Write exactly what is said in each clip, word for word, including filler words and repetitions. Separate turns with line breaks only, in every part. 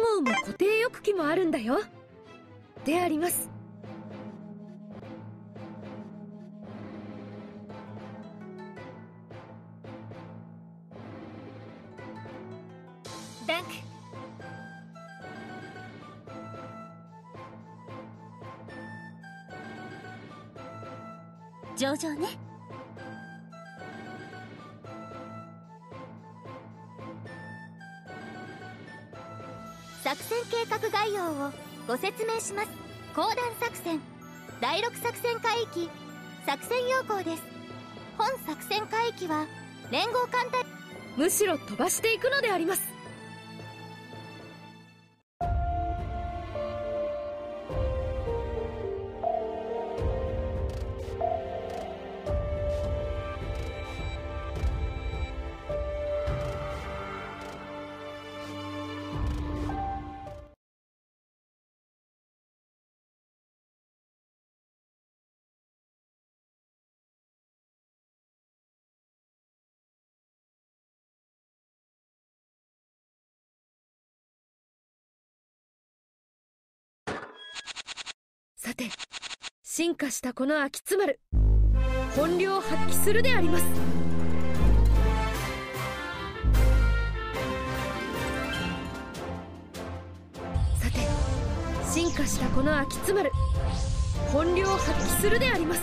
うも固定翼機もあるんだよ。であります。
ダンク。上々ね。作戦計画概要をご説明します。公団作戦だいろく作戦海域作戦要項です。本作戦海域は連合艦隊、
むしろ飛ばしていくのであります。さて、進化したこの秋津丸、本領を発揮するであります。さて、進化したこの秋津丸、本領を発揮するであります。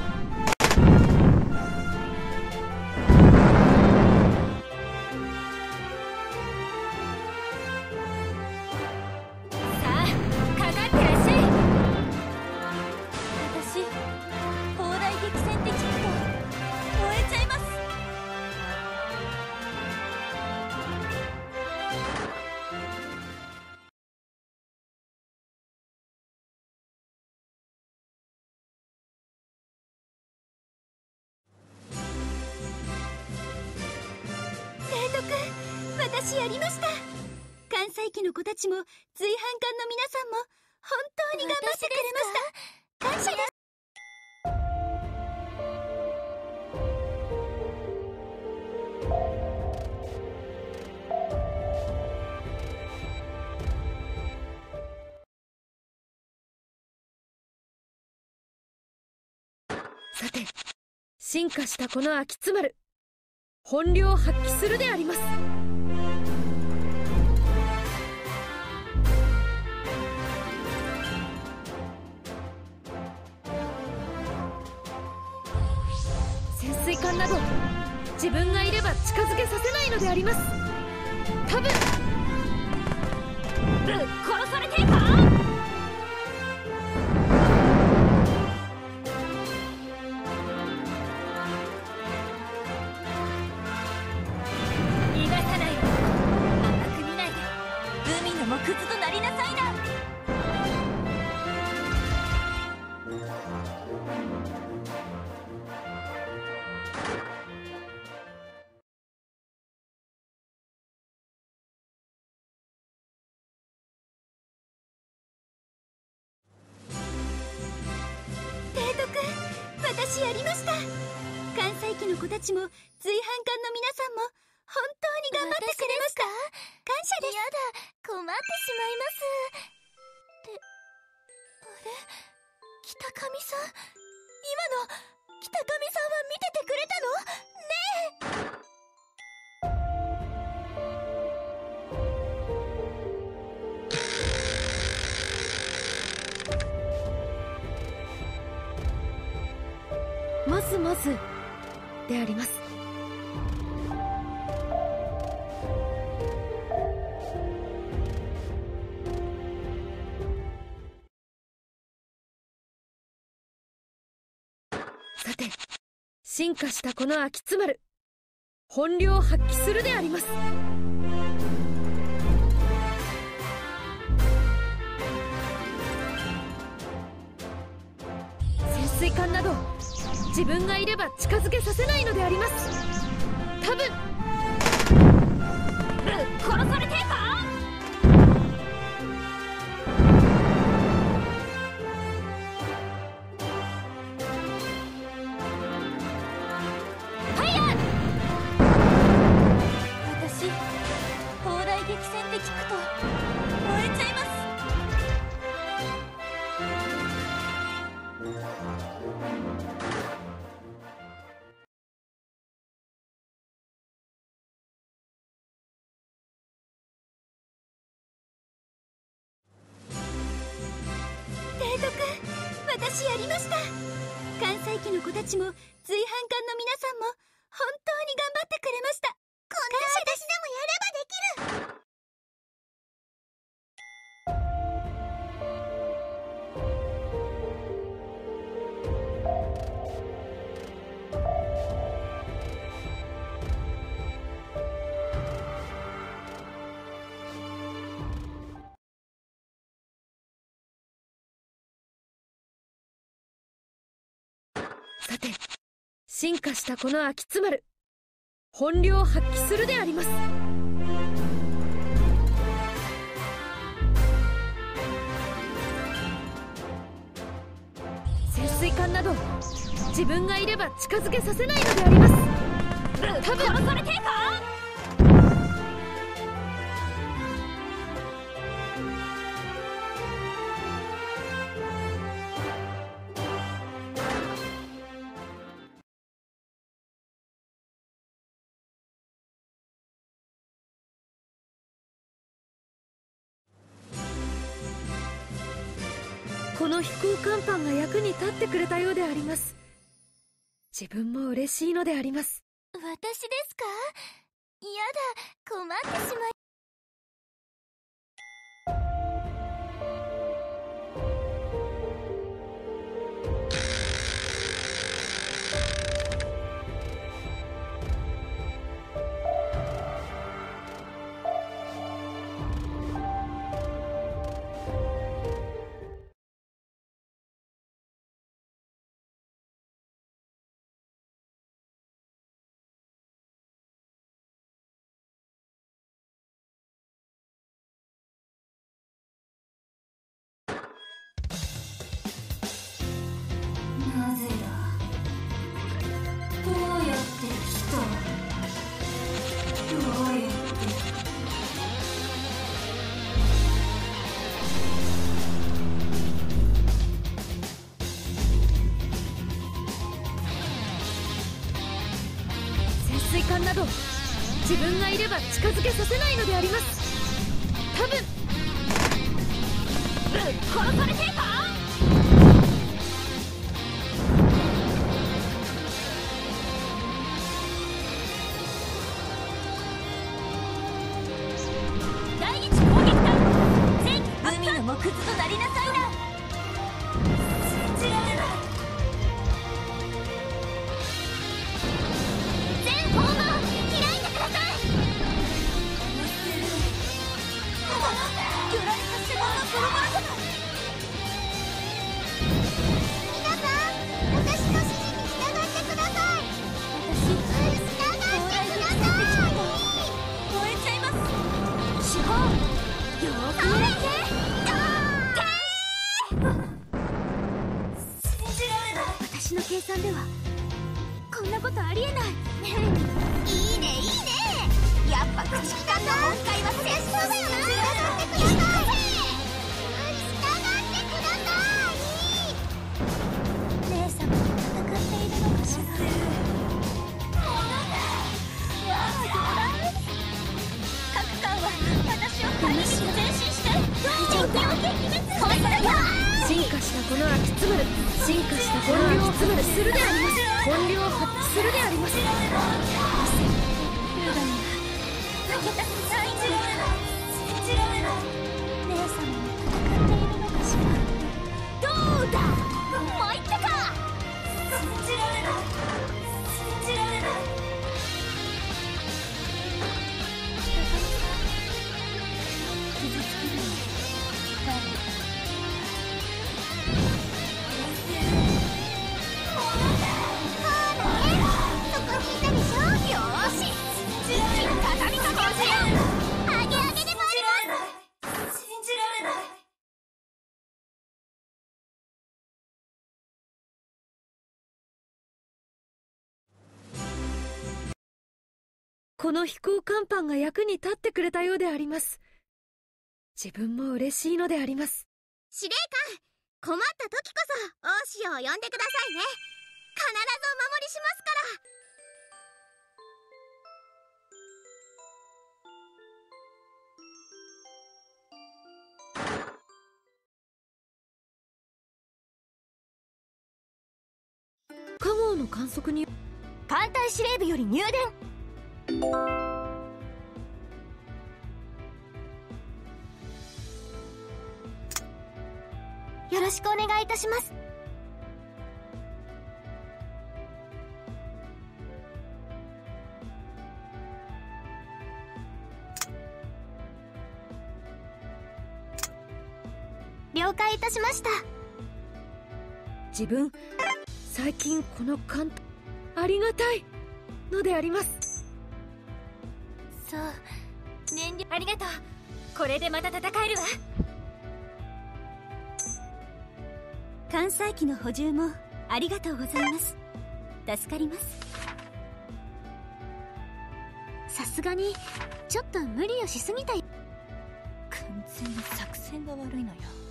私やりました。関西機の子たちも随伴艦の皆さんも本当に頑張ってくれました。感謝です。
さて、進化したこの秋津丸、本領を発揮するであります。潜水艦など自分がいれば近づけさせないのであります。多分ぶっ殺されているか。逃がさないわ。甘く見ないで海の藻くずとなりなさいな。私やりました。関西機の子たちも随伴艦の皆さんも本当に頑張ってくれました。感謝です。やだ、困ってしまいます。ってあれ、北上さん、今の北上さんは見ててくれたのねえ。 まずまずであります。さて、進化したこの秋津丸、本領を発揮するであります。潜水艦など自分がいれば近づけさせないのであります。多分ぶっ殺されているか。ファイヤー。私砲台激戦って聞くと燃え私やりました。関西機の子たちも随伴艦の皆さんも本当に頑張ってくれました。こんな私でもやればできる。
さて、進化したこの秋津丸、本領発揮するであります。潜水艦など自分がいれば近づけさせないのであります。多分殺されていか。この飛行甲板が役に立ってくれたようであります。自分も嬉しいのであります。
私ですか？やだ、困ってしまい。なぜだ？どうやって来た？どうやって？
潜水艦など自分がいれば近づけさせないのであります。多分殺されていか。
第一攻撃隊、全海の木図となりなさいな。信じられない。全方門開いてください。魚雷発射砲のプロマートだ。皆さん、私の指示に従ってください。私、従ってください。燃えちゃいます。手法、よーく見れて。信じられない。私の計算ではこんなことありえない。いいねいいね。やっぱ駆逐艦の本会は戦争だよな。従ってください。従ってください。姉様と戦っているのかしら。各艦は私を鍵に前進して敵を撃滅する。
進化したこの秋津丸、進化したこの秋津丸するであります。本領発揮するであります。
負けたくない。信じられない。信じられない。姉様も戦っているのかしら。どうだ、参ったか。信じられない。信じられない。傷つけるの誰？
この飛行甲板が役に立ってくれたようであります。自分も嬉しいのであります。
司令官、困った時こそ王子を呼んでくださいね。必ずお守りしますから。
号の観測に
艦隊司令部より入電。よろしくお願いいたします。了解いたしました。
自分最近この艦ありがたいのであります。
そう、燃料ありがとう。これでまた戦えるわ。
艦載機の補充もありがとうございます。助かります。さすがにちょっと無理をしすぎたよ。
完全に作戦が悪いのよ。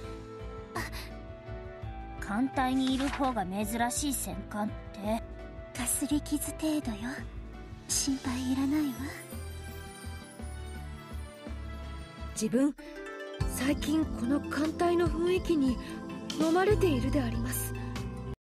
艦隊にいる方が珍しい戦艦って
かすり傷程度よ。心配いらないわ。
自分最近この艦隊の雰囲気に飲まれているであります。